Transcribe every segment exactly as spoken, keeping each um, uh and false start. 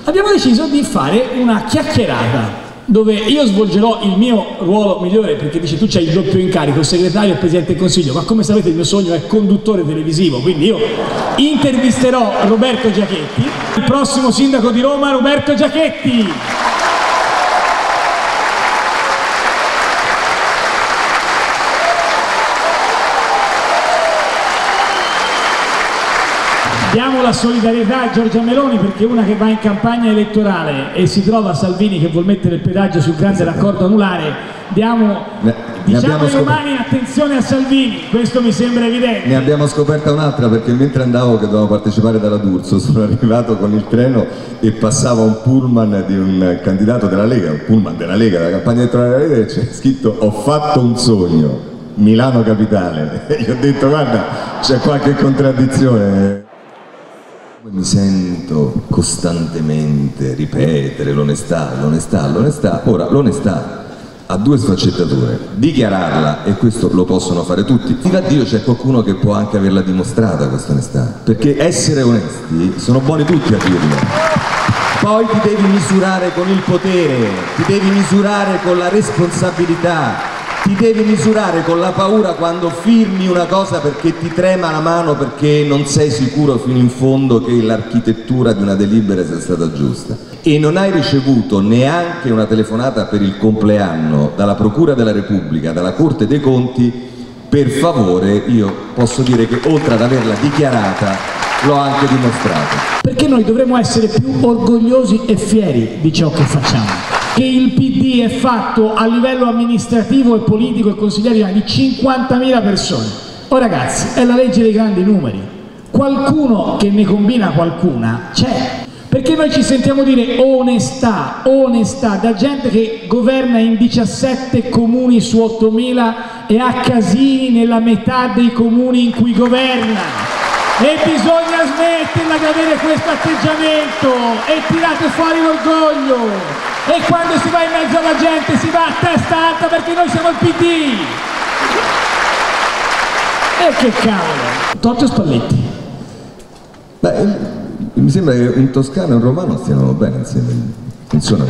abbiamo deciso di fare una chiacchierata dove io svolgerò il mio ruolo migliore, perché dice tu c'hai il doppio incarico, segretario e presidente del consiglio, ma come sapete il mio sogno è conduttore televisivo, quindi io intervisterò Roberto Giachetti, il prossimo sindaco di Roma, Roberto Giachetti. Diamo la solidarietà a Giorgia Meloni, perché una che va in campagna elettorale e si trova Salvini che vuol mettere il pedaggio sul grande raccordo anulare, diamo, ne, diciamo ai romani attenzione a Salvini, questo mi sembra evidente. Ne abbiamo scoperta un'altra, perché mentre andavo che dovevo partecipare dalla D'Urso sono arrivato con il treno e passava un pullman di un candidato della Lega, un pullman della Lega, della campagna elettorale della Lega, e c'è scritto ho fatto un sogno, Milano capitale. E gli ho detto guarda c'è qualche contraddizione. Mi sento costantemente ripetere l'onestà, l'onestà, l'onestà. Ora, l'onestà ha due sfaccettature: dichiararla, e questo lo possono fare tutti. Viva Dio, c'è qualcuno che può anche averla dimostrata questa onestà, perché essere onesti sono buoni tutti a dirlo. Poi ti devi misurare con il potere, ti devi misurare con la responsabilità, ti devi misurare con la paura quando firmi una cosa perché ti trema la mano, perché non sei sicuro fino in fondo che l'architettura di una delibera sia stata giusta. E non hai ricevuto neanche una telefonata per il compleanno dalla Procura della Repubblica, dalla Corte dei Conti, per favore, io posso dire che oltre ad averla dichiarata l'ho anche dimostrata. Perché noi dovremmo essere più orgogliosi e fieri di ciò che facciamo. Che il P D è fatto a livello amministrativo e politico e consigliere di cinquantamila persone. Oh ragazzi, è la legge dei grandi numeri. Qualcuno che ne combina qualcuna c'è. Perché noi ci sentiamo dire onestà, onestà, da gente che governa in diciassette comuni su ottomila e ha casini nella metà dei comuni in cui governa. E bisogna smetterla di avere questo atteggiamento e tirate fuori l'orgoglio. E quando si va in mezzo alla gente si va a testa alta, perché noi siamo il P D. E che cavolo. Totti o Spalletti? Beh, mi sembra che un toscano e un romano stiano bene insieme, funzionano.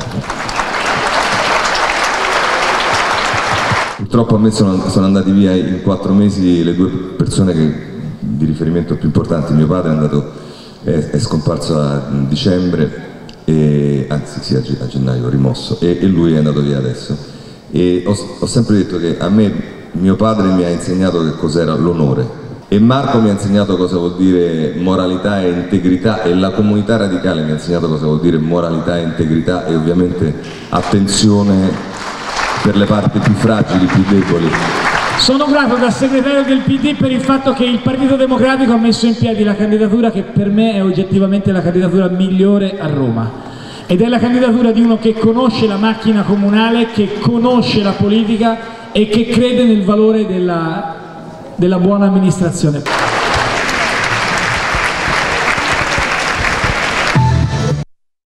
Purtroppo a me sono, sono andati via in quattro mesi le due persone che, di riferimento più importanti. Mio padre è andato, è, è scomparso a dicembre, e, anzi sì, a, a gennaio, rimosso, e, e lui è andato via adesso. E ho, ho sempre detto che a me mio padre mi ha insegnato che cos'era l'onore, e Marco mi ha insegnato cosa vuol dire moralità e integrità, e la comunità radicale mi ha insegnato cosa vuol dire moralità e integrità, e ovviamente attenzione per le parti più fragili, più deboli. Sono grato da segretario del P D per il fatto che il Partito Democratico ha messo in piedi la candidatura che per me è oggettivamente la candidatura migliore a Roma, ed è la candidatura di uno che conosce la macchina comunale, che conosce la politica e che crede nel valore della, della buona amministrazione.